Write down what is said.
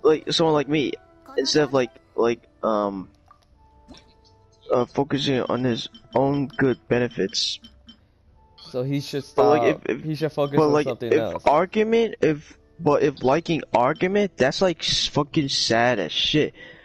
like someone like me, instead of focusing on his own good benefits. So he should But stop. like He should focus but on like something if else. argument, if liking argument, that's like fucking sad as shit.